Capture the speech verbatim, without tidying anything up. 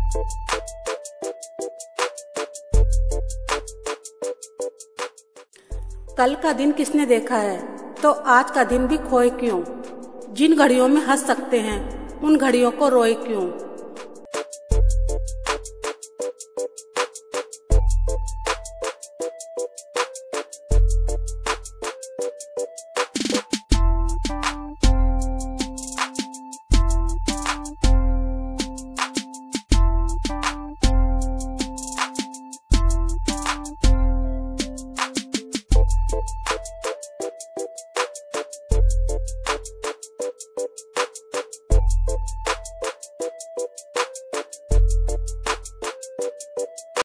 कल का दिन किसने देखा है, तो आज का दिन भी खोए क्यों। जिन घड़ियों में हंस सकते हैं उन घड़ियों को रोए क्यों।